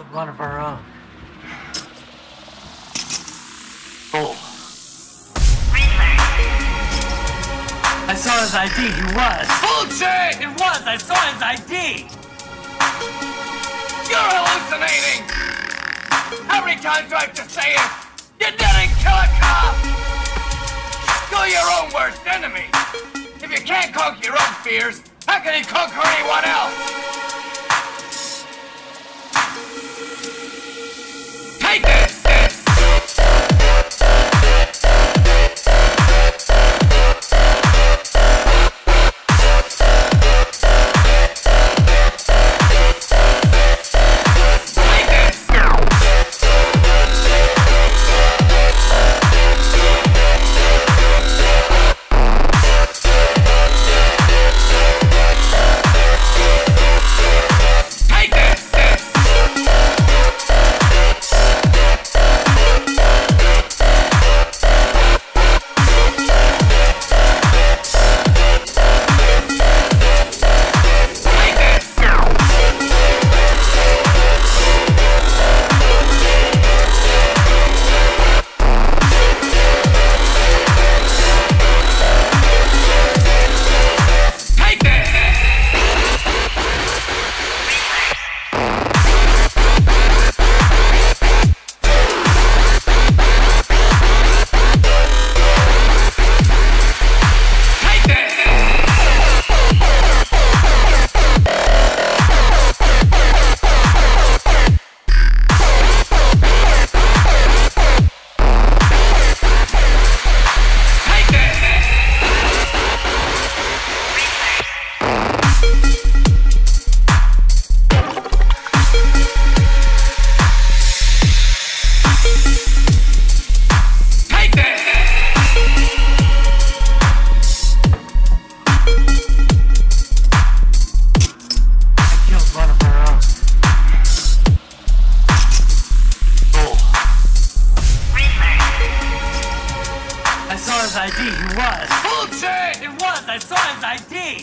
one of our own. Oh. I saw his ID. He was. Bullshit! It was. I saw his ID. You're hallucinating! How many times do I have to say it? You didn't kill a cop! You're your own worst enemy! If you can't conquer your own fears, how can you conquer anyone else? Take this! His ID. He was. Bullshit! It was. I saw his ID.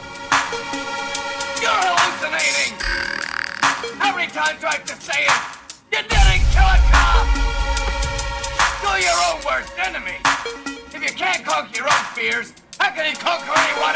You're hallucinating! How many times do I have to say it? You didn't kill a cop! You're your own worst enemy! If you can't conquer your own fears, how can you conquer anyone